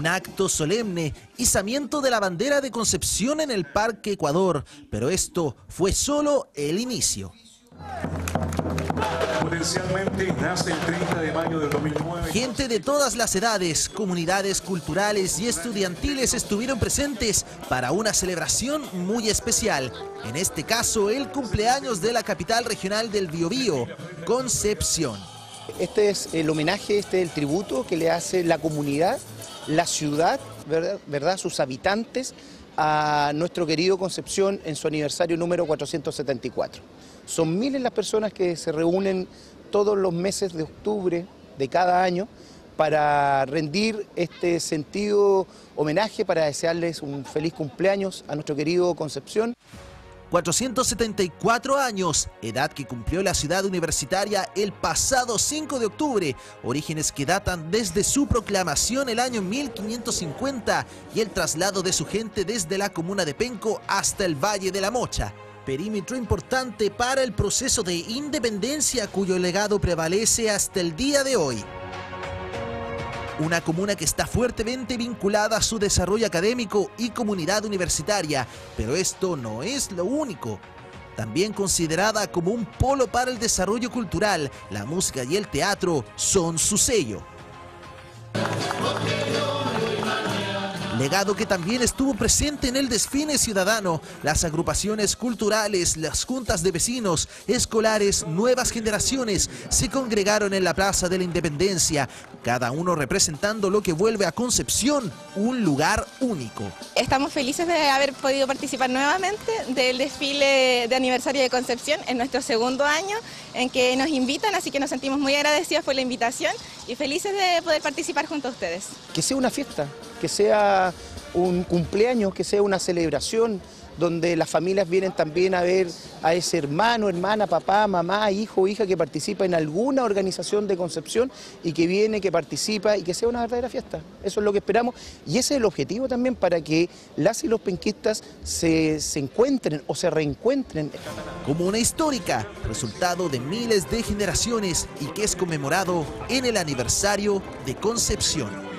Un acto solemne, izamiento de la bandera de Concepción en el Parque Ecuador, pero esto fue solo el inicio. Potencialmente nace el 30 de mayo del 2009. Gente de todas las edades, comunidades culturales y estudiantiles estuvieron presentes para una celebración muy especial. En este caso, el cumpleaños de la capital regional del Biobío, Concepción. Este es el homenaje, este es el tributo que le hace la comunidad, la ciudad, ¿verdad? Sus habitantes, a nuestro querido Concepción en su aniversario número 474. Son miles las personas que se reúnen todos los meses de octubre de cada año para rendir este sentido homenaje, para desearles un feliz cumpleaños a nuestro querido Concepción. 474 años, edad que cumplió la ciudad universitaria el pasado 5 de octubre, orígenes que datan desde su proclamación el año 1550 y el traslado de su gente desde la comuna de Penco hasta el Valle de la Mocha. Perímetro importante para el proceso de independencia cuyo legado prevalece hasta el día de hoy. Una comuna que está fuertemente vinculada a su desarrollo académico y comunidad universitaria, pero esto no es lo único. También considerada como un polo para el desarrollo cultural, la música y el teatro son su sello. Legado que también estuvo presente en el desfile ciudadano, las agrupaciones culturales, las juntas de vecinos, escolares, nuevas generaciones se congregaron en la Plaza de la Independencia, cada uno representando lo que vuelve a Concepción un lugar único. Estamos felices de haber podido participar nuevamente del desfile de aniversario de Concepción en nuestro segundo año en que nos invitan, así que nos sentimos muy agradecidos por la invitación y felices de poder participar junto a ustedes. Que sea una fiesta, que sea un cumpleaños, que sea una celebración donde las familias vienen también a ver a ese hermano, hermana, papá, mamá, hijo, hija que participa en alguna organización de Concepción y que viene, que participa y que sea una verdadera fiesta. Eso es lo que esperamos y ese es el objetivo también para que las y los penquistas se encuentren o se reencuentren. Comuna histórica, resultado de miles de generaciones y que es conmemorado en el aniversario de Concepción.